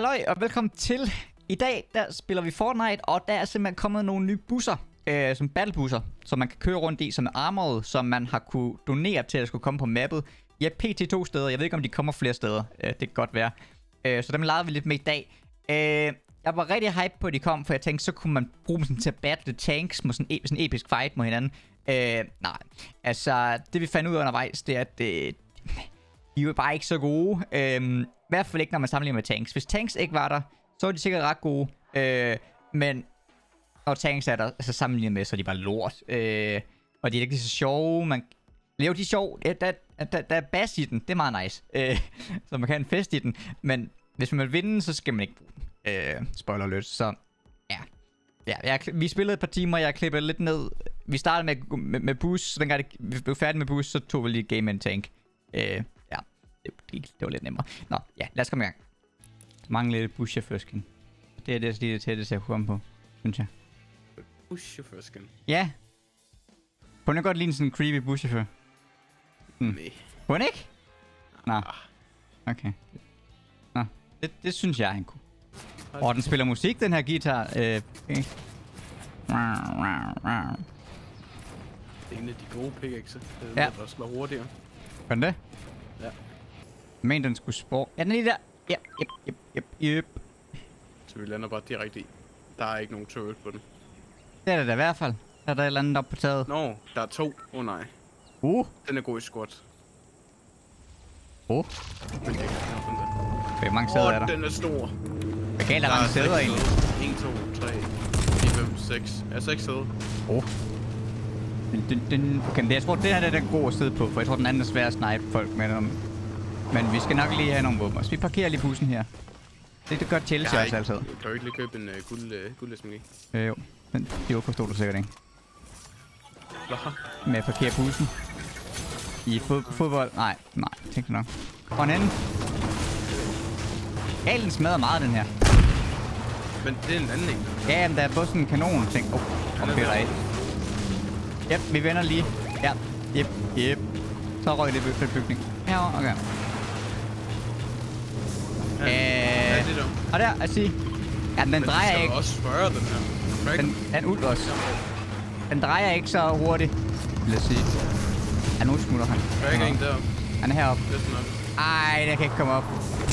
Halløj og velkommen til. I dag der spiller vi Fortnite, og der er simpelthen kommet nogle nye busser, som battlebusser, som man kan køre rundt i, som er armored, som man har kunne donere til at skulle komme på mappet. Ja, pt. 2 steder. Jeg ved ikke, om de kommer flere steder. Det kan godt være. Så dem legede vi lidt med i dag. Jeg var rigtig hype på, at de kom, for jeg tænkte, så kunne man bruge dem sådan til at battle tanks med sådan en episk fight mod hinanden. Nej, altså det vi fandt ud af undervejs, det er, at de er bare ikke så gode. I hvert fald ikke, når man sammenligner med tanks. Hvis tanks ikke var der, så er de sikkert ret gode. Men når tanks er der, altså sammenlignet med, så er de bare lort. Og de er ikke så sjove. Man lever de sjov. Der er bass i den. Det er meget nice. Så man kan en fest i den. Men hvis man vil vinde, så skal man ikke bruge den. Spoiler alert. Så ja. Vi spillede et par timer, jeg klippede lidt ned. Vi startede med boost, så dengang vi blev færdige med boost, så tog vi lige game and tank. Ja, det var lidt nemmere. Nå, ja, lad os komme i gang. Mange lidt buschauffør-skin. Det er lige det tætteste, jeg kunne komme på, synes jeg. Buschauffør-skin? Ja. Kunne jeg godt lide sådan en creepy buschauffør? Nej. Kunne ikke? Nå. Okay. Nå, det synes jeg, han kunne. Og den spiller musik, den her guitar. Okay. Det er en af de gode pickaxe. Det er der slår hurtigere. Gør den det? Ja. Men den skulle spore. Ja, den er lige der. Yep. Så vi lander bare direkte i. Der er ikke nogen turret på den. Det er det da i hvert fald. Der er der et eller andet op på taget. Nå, der er 2. Nej. Den er god i squat. Men det er hvor mange sæder er der? Den er stor. Hvad galt er der mange sæder egentlig? 1, 2, 3, 4, 5, 6. Ja, 6 sæder. Okay, jeg tror, det her er den gode at sidde på, for jeg tror, den anden er svær at snipe folk med dem. Men vi skal nok lige have nogle våben. Så vi parkerer lige bussen her. Det gør Chelsea også altid. Kan du ikke lige købe en guld SMG? Jo, men det forstår du sikkert ikke. Hvad? Med at parkere bussen. I fodbold? Nej, tænk du nok. Og en anden. Den smadrer meget, den her. Men det er en anden, ikke? Ja, men der er både sådan en kanon ting. Og bedre af. Yep, vi vender lige. Ja, yep. Så røg det den bygning. Herovre, okay. Ja, det der. Og der, at sige. Ja, den drejer ikke. Men også spørge den her. Den uld også. Den drejer ikke så hurtigt. Lad os sige. Ja, nu smutter han. Der er en deroppe. Han er heroppe. Ej, den kan ikke komme op.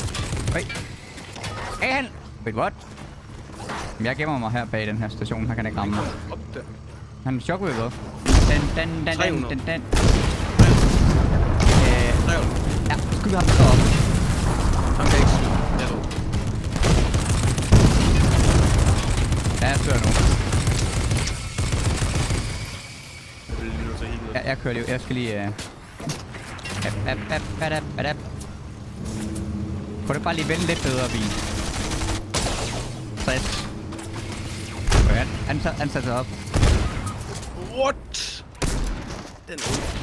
Hey, han! Wait, what? Jeg gemmer mig her bag den her station. Han kan ikke ramme mig. Han er chokwavet. Den. Ja, skyd ham så op. Han kan ikke skyde. Ja, jeg kører nu. Ja, jeg kører lige. Jeg skal lige... Kunne du bare lige vende lidt bedre, bil? 60. Okay, han satte sig op. What? Den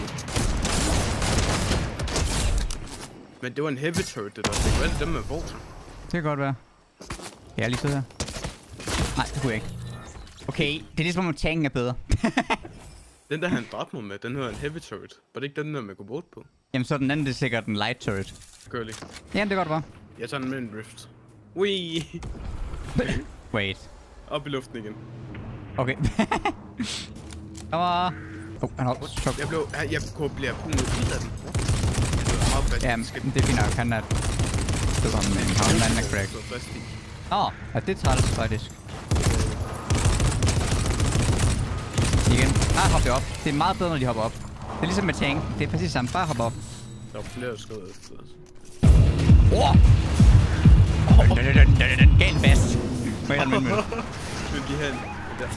men det var en heavy turret, det der. Det kunne alle dem med Bolton. Det kan godt være. Kan jeg lige sidde her? Nej, det kunne jeg ikke. Okay, det er ligesom om tanken er bedre. Den der han dræbte mig med, den hedder en heavy turret. Var det ikke den der med gå på? Jamen så den anden, det er sikkert en light turret. Gør lige. Jamen det kan godt være. Jeg tager den med en rift. Wee. Wait. Op i luften igen. Okay. Kommer. Han har chok. Jeg kunne blive punget ud af den. Jamen, det er fint nok. Han er... Det var med en havnland af crack. Ja, det er træls faktisk. Igen. Bare hop det op. Det er meget bedre, når de hopper op. Det er ligesom med tank. Det er præcis samme. Bare hop op. Der er flere skud efter os. Galt fast. Hvad er det med mig? Vil de have en der?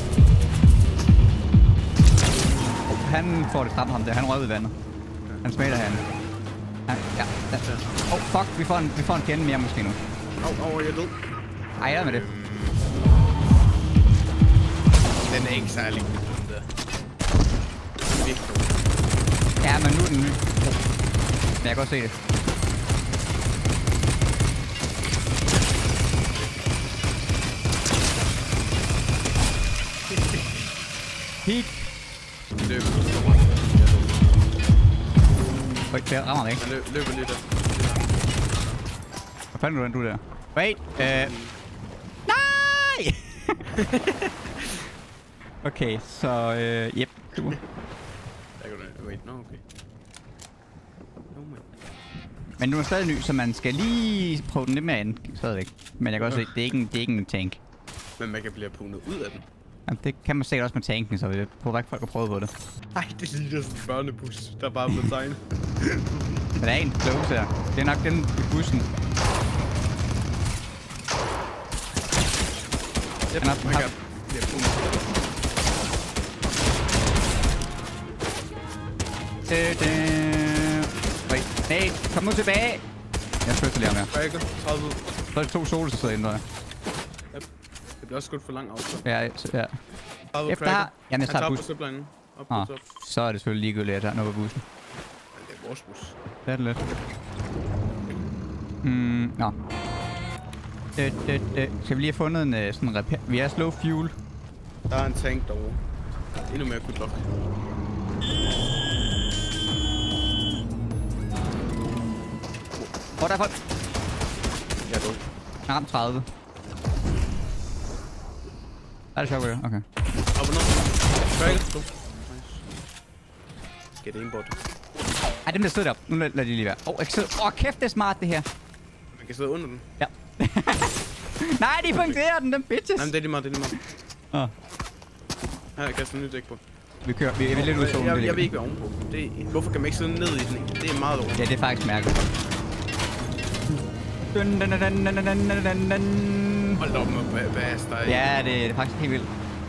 Han får det stramt ham der. Han røg ud i vandet. Han smager herinde. Ja. Fuck. Vi får en fjende mere måske nu. Jeg er død. Ej, jeg er med det. Den er ikke særlig god, den der. Ja, men nu er den ny. Men jeg kan godt se det. Peak. Det rammer ikke. Jeg løber lidt af. Hvad fanden er du der? Wait. Nej! Okay, så... Yep. Super. Wait, no, okay. No, man. Men nu er stadig ny, så man skal lige prøve den lidt mere an. Stadigvæk. Men jeg kan også se, det er ikke en tank. Men man kan blive punget ud af den. Jamen, det kan man sikkert også med tanken, så jeg prøver ikke folk at prøve på det. Nej, det ligner sådan en børnebus, der bare bliver tegnet. Men der er en close her. Det er nok den i bussen. Yep, Han har- man kan blive punget ud af den. Wait, nej, kom nu tilbage! Jeg følte lige om her. Cracker, 30 ud. Så er det 2 soler, der sidder inde der. Yep. Det bliver også skudt for lang afstand. Ja. 30 Efter cracker. jamen, jeg tager Han bus. tager på ziplinen. Op på Ah, top. så er det selvfølgelig ligegyldigt, at jeg tager den op ad bussen. Men det er vores bus. Det er det lidt. Nå. Skal vi lige have fundet en sådan repair? Vi er slow fuel. Der er en tank derovre. Endnu mere good luck. Der er folk. Jeg er død. Jeg har ramt 30. Er det shockwave? Okay. Op og ned. Cracker. Nice. Get aimbot. Ej, dem der sidder deroppe. Nu lader de lige være. Jeg kan sidde. Kæft, det er smart det her. Man kan sidde under den. Ja. Nej, de punkterer den, dem bitches. Nej, men det er lige meget, det er lige meget. Her, jeg kaster en ny dæk på. Vi kører. Vi er lidt ude i zonen. Jeg vil ikke være ovenpå. Hvorfor kan man ikke sidde ned i den? Det er meget dårligt. Ja, det er faktisk mærkeligt. Hold op med bass, der er Ja, det er faktisk helt vildt.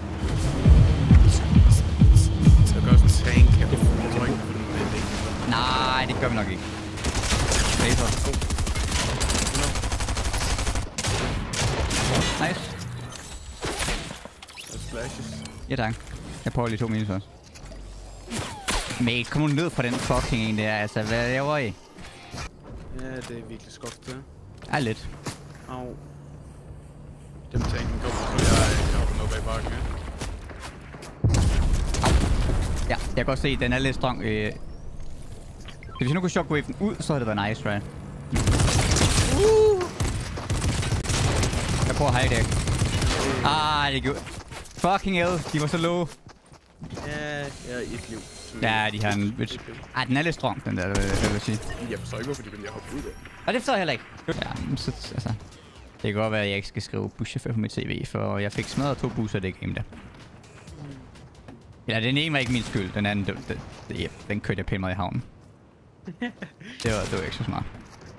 Så gør sådan en tank. Jeg tror ikke, det er det. Nej, det gør vi nok ikke. Laser. Nice. Der splashes. Ja, tak. Jeg prøver lige 2 minus også. Mate, kom nu ned fra den fucking en der. Altså, hvad laver I? Ja, det er virkelig skoft, det her. Ej, lidt. Au. Dem tanken går på, jeg hopper noget bag bakken, ja. Ja, jeg kan godt se, at den er lidt strong. Hvis vi nu kunne shockwave den ud, så havde det været nice, right? Jeg prøver high deck. Det gjorde... Fucking hell, de var så low. Ja, jeg er i et liv. Ja, de har en... den er lidt strong, den der, jeg vil sige. Jeg forstår ikke, hvorfor de vil hoppe ud af. Og det forstår jeg heller ikke. Ja, men så, altså... Det kan godt være, at jeg ikke skal skrive buschauffør på mit CV, for jeg fik smadret 2 busser det game der. Ja, den ene var ikke min skyld, den anden, den kørte jeg pænt meget i havnen. Det var ikke så smart.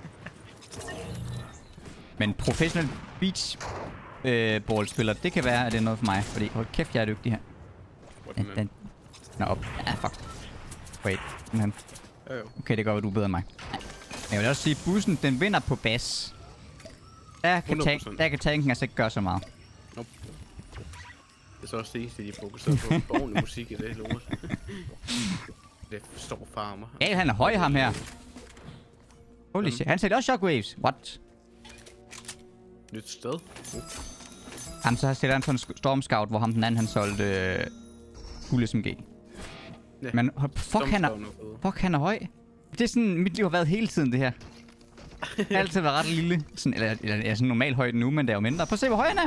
Men professionel beach ballspiller, det kan være, at det er noget for mig, fordi hold kæft, jeg er dygtig her. Den er op. Ja, fuck. Wait, den. Okay, det går, at du er bedre end mig. Jeg vil også sige, at bussen, den vinder på bas. Der kan tanken altså ikke gøre så meget. Nope. Det er så også det, at de fokuserer på ordentlig musik i det lort. Det står farmer. Ja, han er høj, ham her. Holy shit. Han sætter også shockwaves. What? Nyt sted? Jamen, så sætter han sådan en Storm Scout, hvor ham den anden, han solgte fuld SMG. Ja. Men fuck, han er høj. Det er sådan, mit liv har været hele tiden, det her. Jeg har altid været ret lille. Sådan, eller jeg er sådan normal højde nu, men det er jo mindre. Prøv at se, hvor høj han er.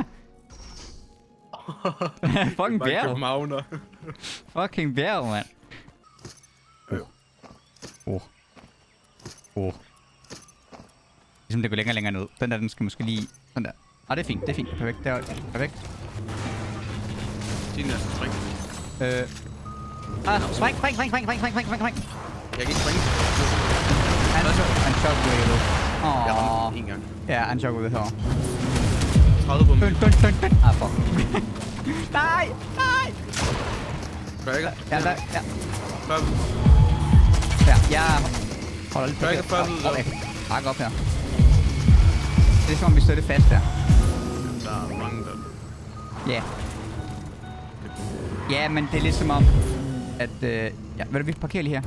Fucking bjerg. Fucking bjerg, mand. Ligesom det går længere ned. Den der, den skal måske lige... Sådan der. Det er fint, det er fint. Perfekt, det er perfekt. Din er spring. Spring. Jeg kan ikke springe. Han shockwave. Jeg ramte en gang. Ja, han shockwave herovre. 30 på mig. Fuck. Nej! Cracker. Ja. Ja, jeg holder lidt Cracker før ved jeg kan bakke op her. Det er som om vi støtter fast der. Der er mange der. Ja. Ja, men det er lidt som om, at... ja, vil du vi parkere lige her?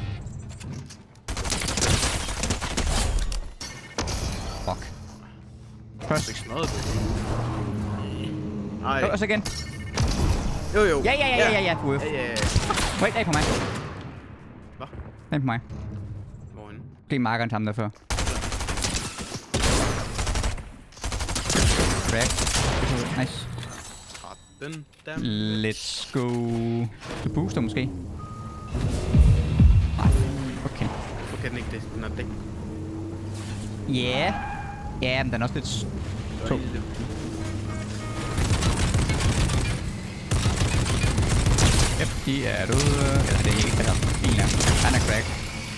Fuck. Først. Ikke smadret det. Nej. Og så igen. Jo. Ja. Ja. Wait, der er på mig. Hvad? Den på mig. Hvorhen? Det er markeren sammen der før. crack. Nice. Den der. Let's go. Du booster måske? Nej. Okay. Hvorfor kan den ikke det? Den er dæk. Ja. Ja, men den er også lidt tung. Yep, de er derude. Eller det er ikke der. Bilen er. Han er crack.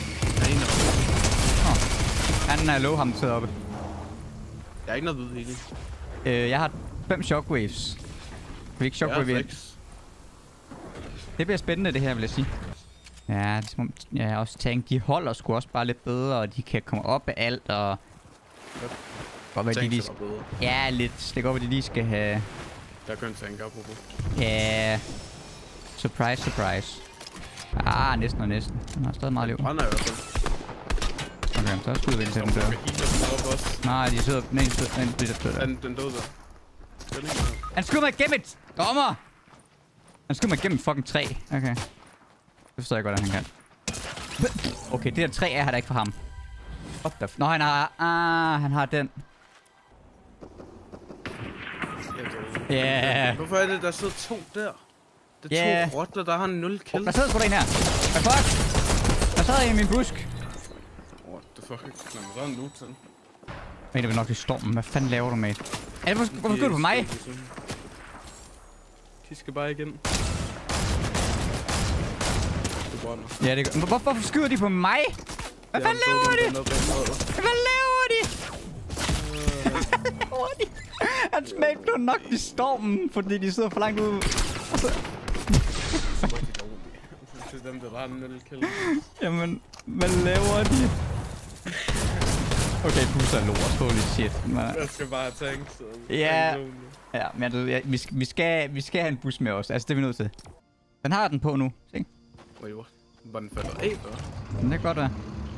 Han er low ham sidder oppe. Der er ikke noget hvid healing. Jeg har 5 shockwaves. Kan vi ikke shockwave ind? Det bliver spændende det her, vil jeg sige. Ja, det er som om, ja, også tank, de holder sgu også bare lidt bedre, og de kan komme op af alt, og... Godt være, de lige... Ja, lidt. Det kan godt være, de lige skal have... Der kan en tank op på. Ja... Surprise, surprise. Ah, næsten og næsten. Den har stadig meget liv. Han er i hvert fald. Okay, så skyder vi ind til den dør. Nej, de sidder... Nej, de sidder... Den døde der. Han skyder mig igennem et! Dommer! Han skyder mig igennem fucking træ. Okay. Det forstår jeg godt, at han kan. Okay, det der træ er der ikke for ham. What the f... Nå, han har... Ah, han har den. Ja. Yeah. Hvorfor er det, der sidder 2 der? Det er 2 rotter, der har 0 kill. Der sidder sgu da en her. Hvad fuck? Der sidder en i min busk. What the fuck? Nå, men der er en loot sådan. Men det vil nok i stormen. Hvad fanden laver du, mate? Er det hvorfor skyder du på mig? De skal bare igen. Ja, det gør. Hvorfor skyder de på mig? Hvad fanden laver de? Hvad laver de? Hans mate blev nok i stormen, fordi de sidder for langt ude. Det er dem, der har 0 kill. Jamen, hvad laver de? Okay, booster er lort. Holy shit. Jeg skal bare have tanks. Ja. Ja, men vi skal have en boost med os. Altså, det er vi nødt til. Den har den på nu. Se. Wait, what? Var den faldet af, så? Det kan godt være.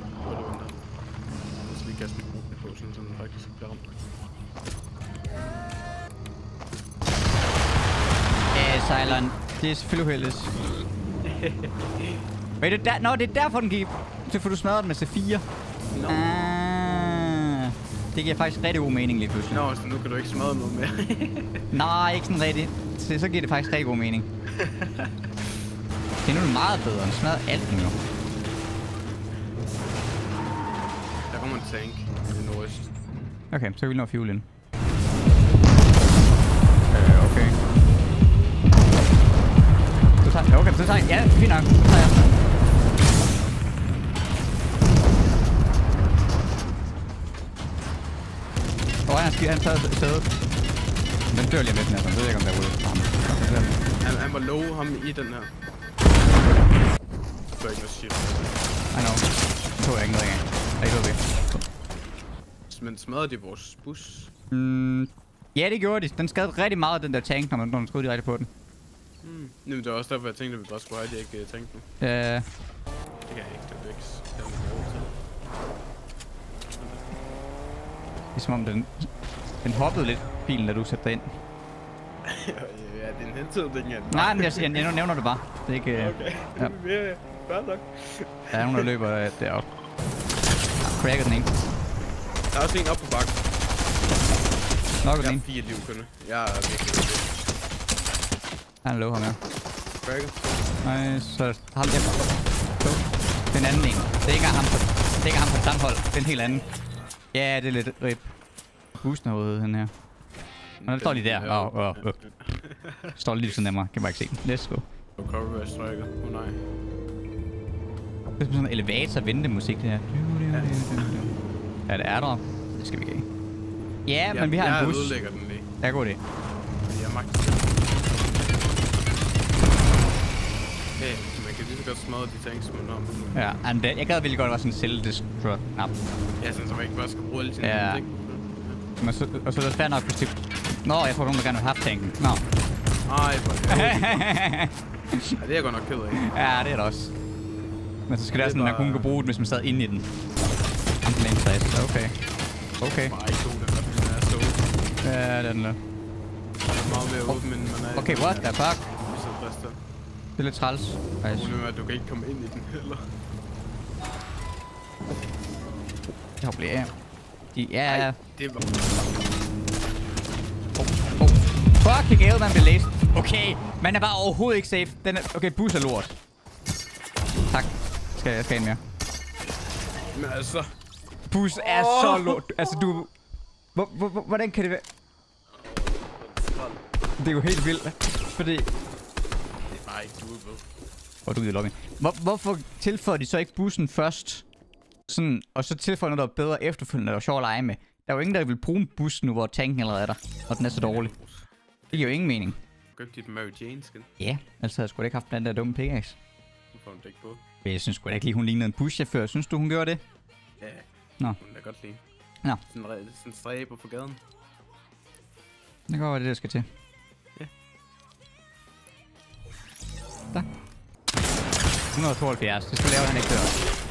Jeg skal lige kaste den på, så den faktisk bliver ramt. Ja, Cylon. Det er selvfølgelig uheldigt. Wait, det der... Nå, det er derfor, den gik. Det er for, du smadrede den med C4. No. Ah, det giver faktisk rigtig god mening lige pludselig. Nå, så nu kan du ikke smadre noget mere. Nej, ikke sådan rigtigt. Så giver det faktisk rigtig god mening. Det er nu meget bedre. Den smadrer alt nu. Der kommer en tank i nordøst. Okay, så kan vi nå fuel ind. Okay. Du tager... Okay, så tager jeg... Ja, fint nok. Så tager jeg. Han tager sædet. Den dør lige lidt, næsten. Jeg ved ikke, om der er ude for ham. Okay, han var low ham i den her. Det er ikke noget shit. I know. Den tog jeg ikke noget af. Der er ikke noget ved. Men smadrede de vores bus? Ja, det gjorde de. Den skadede rigtig meget, den der tank, når man skød direkte på den. Jamen, det var også derfor, jeg tænkte, at vi bare skulle have, at jeg ikke tænkte nu. Ja. Det kan jeg ikke, det er væk. Det er lov til. Det er som om den hoppede lidt, bilen, da du satte dig ind. Ja, det er en hentid, den Nej, men jeg nævner det bare. Det er ikke... Okay, ja. Det er bare nok. Der er nogen, der løber deroppe. Cracker den ene. Der er også en op på bakken. Nok den ene. ene. 4 liv kun. Jeg er virkelig det. Han er low ham her. Cracker. Nej, så har vi efter. Den anden en. Det er ikke engang ham på et samme hold. Det er en helt anden. Ja, det er lidt rip. Boosten herude, den her. Og den står lige der. Står lige sådan af mig. Kan bare ikke se. Let's go. Cover striker. Nej. Det er sådan en elevator-ventemusik, det her. Ja, det er der. Det skal vi ikke have. Ja, men vi har en bus. Jeg ødelægger den lige. Ja, god idé. Jeg magter det. Hey, man kan lige så godt smadre de tanks, man har. Ja, and jeg gad virkelig godt, at det var sådan en self-destruct-knap. Ja, sådan så man ikke bare skal bruge alle sine ting. Men og så er det fair nok, hvis det... Nå, jeg tror, nogen der gerne vil have tanken. Nå. Ej, hvor ja, det er jeg godt nok ked af. Ja, det er det også. Men så skal det være sådan, at man kun kan bruge den, hvis man sad inde i den. Enten en 60. Okay. Okay. Bare ikke god, den er så. Ja, den er. Den er meget mere åben, end man er. Okay, what the fuck? Det er lidt træls. Problemet er, at du kan ikke komme ind i den heller. Jeg hopper lige af. Ja. Ej, det var... Fucking hell, man bliver læst. Okay, man er bare overhovedet ikke safe. Den er... Okay, bus er lort. Tak. Jeg skal ind mere. Men altså... Bus er så lort. Altså, du... Hvordan kan det være? Det er jo helt vildt. Fordi... Det er bare ikke doable. Hvor du er i lobby. Hvorfor tilføjer de så ikke bussen først? Sådan, og så tilføjer noget, der er bedre efterfølgende, der er sjovt at lege med. Der er jo ingen, der vil bruge en bus nu, hvor tanken allerede er der. Og den er så dårlig. Det giver jo ingen mening. Gør dit Mary Jane skin? Ja, altså havde jeg sgu da ikke haft den der dumme pickaxe. Nu får hun det ikke på. Jeg synes sgu da ikke lige, hun lignede en buschauffør. Synes du, hun gjorde det? Ja. Nå. Hun er godt lige. Nå. Sådan en stræber på gaden. Det kan godt være det, der skal til. Ja. Der. 172. Det skulle lave, han ikke dør.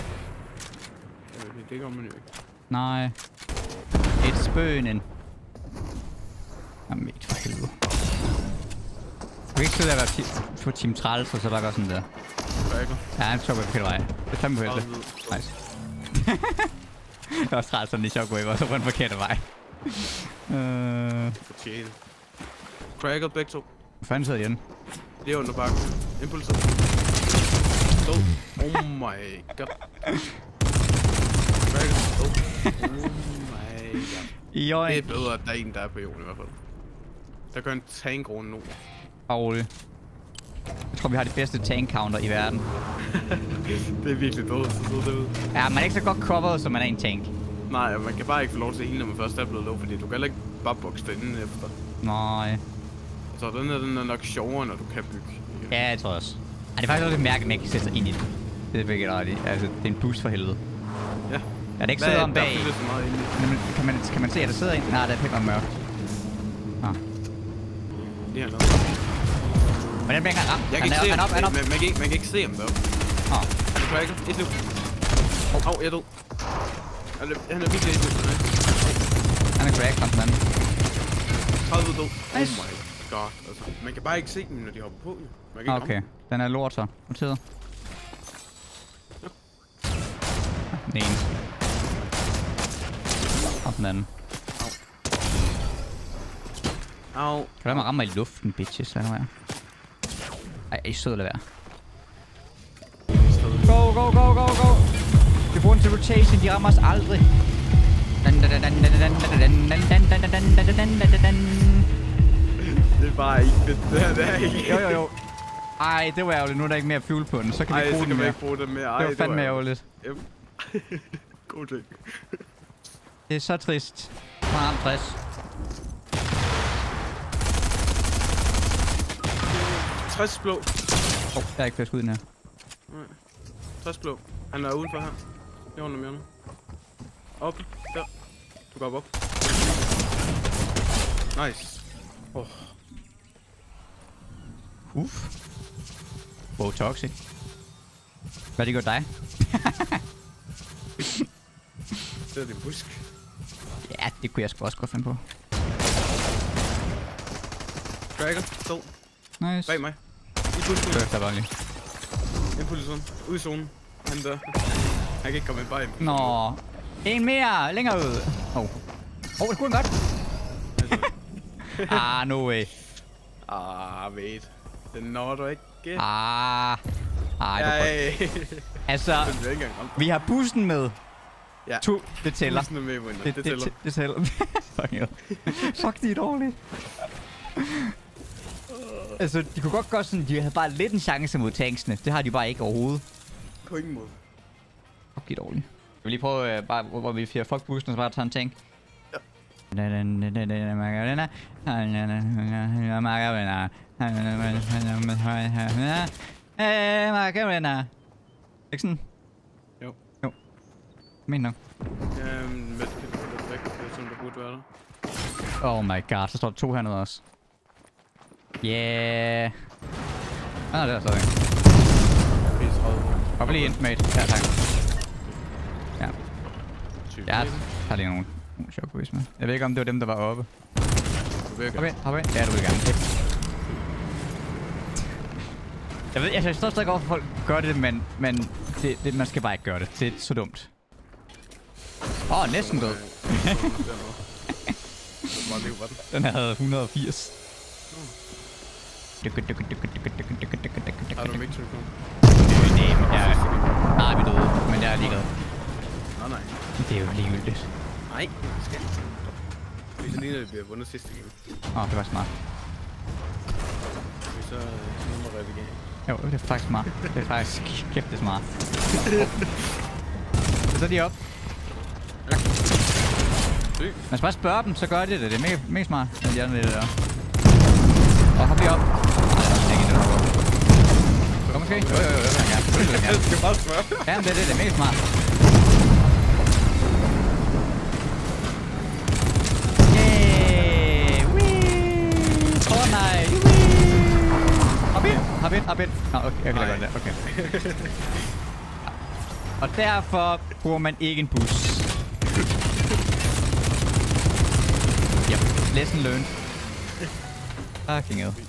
Det gør man jo ikke. Nej. Et spøgnen. Jamen, for helvede. Du kan ikke sidde der og være på Team Træls, og så bare gøre sådan der. Ja, han så på forkert vej. Det er fandme på helvede. Nice. Det var også træls, sådan i Shockwave, og så på den forkerte vej. Fortjene. Cracker begge to. Hvor fanden sidder de henne? Det er under bakken. Impulser. So. Oh my god. Cracker. Oh my god. I øjen. Det er bedre, at der er en, der er på jorden i hvert fald. Der gør en tank rundt nu. Rolig. Jeg tror, vi har det bedste tank counter i verden. Det er virkelig dårligt, så det ud. Ja, man er ikke så godt covered, som man er en tank. Nej, og man kan bare ikke få lov til at hele, når man først er blevet low, fordi du kan heller ikke bare bokse det inden efter. Nej. Så den er nok sjovere, når du kan bygge. Ja, jeg tror også. Ej, det er faktisk også lidt mærkeligt, at man ikke kan sætte sig ind i det. Det er virkelig ret i. Altså, det er en boost for helvede. Ja. Er det ikke sidder om bag? Der er så meget inde i. Kan man se, at der sidder en? Nej, det er pænt meget mørkt. Ah. Det er noget. Men den bliver ikke ramt. Jeg kan ikke se ham. Man kan ikke se ham deroppe. Åh. Han er cracker. Et liv. Åh, jeg død. Han er virkelig et liv. Han er crack, ham den anden. 30 død. Nice. Oh my god. Altså, man kan bare ikke se dem, når de hopper på. Man kan ikke Okay, den er lort så. Noteret. Den ene. Og den anden. Au. Kan du lade mig ramme mig i luften, bitches? Hvad nu er? Ej, I sød at lade være. Go, go, go, go, go! Vi bruger den til rotation, de rammer os aldrig. Det er bare ikke fedt. Det er ikke. Jo. Ej, det var ærgerligt. Nu er der ikke mere fuel på den. Så kan vi ikke bruge den mere. ikke bruge den mere. Det var fandme ærgerligt. God ting. Det er så trist. Meget 60. 60 blå. Der er ikke flere skud i den her. Nej. 60 blå. Han er udenfor her. Det er under hjørnet. Op. Der. Du går op. Nice. Wow, toxic. Hvad det gør dig? Det er din busk. Ja, det kunne jeg sgu også godt finde på. Cracker. Stå. Nice. Bag mig. I busken. Det er bare lige. Impulsen. Ud i zonen. Han der. Han kan ikke komme ind bare ind. Nå. En mere. Længere ud. Det kunne han godt. No way. Wait. Den når du ikke. Altså, vi har bussen med. Ja. Det tæller. Bussen er med, Winter. Det tæller. Det tæller. Fuck, de er dårlige. Altså, de kunne godt gøre sådan, de havde bare lidt en chance mod tanksene. Det har de bare ikke overhovedet. På ingen måde. Fuck, de er dårlige. Jeg vil lige prøve, bare, hvor vi fjer fuck bussen, og så bare tager en tank. Margarina. Ikke sådan? Jo. Men nok. Medkit for det væk, som der burde være der. Oh my god, så står der 2 hernede også. Yeah. Der er stadig. Hop lige ind, mate. Ja, tak. Ja. Jeg har lige nogle shockwaves med. Jeg ved ikke, om det var dem, der var oppe. Hop ind. Ja, du vil gerne. Jeg står stadig over, for folk gør det, men man skal bare ikke gøre det. Det er så dumt. Næsten død. Den havde 180. Har du mig til at komme? Nej, vi døde, men jeg er ligeglad. Nej. Det er jo ligegyldigt. Nej, det skal ikke. Hvis det ligner, at vi har vundet sidste game. Det var smart. Så må vi reagere. Jo, det er faktisk smart. Det er faktisk kæft, det er smart. Så er de op. Man skal bare spørge dem, så gør de det. Det er mega smart, at de er det der. Og hop lige op. Kom måske? Jo, det vil jeg gerne. Jeg skal bare spørge. Ja, men det er mega smart. Yay! Whee! Fortnite! Hop ind. Nå, okay, jeg kan da godt det. Okay. Og derfor bruger man ikke en bus. Yep, lesson learned. Fucking hell.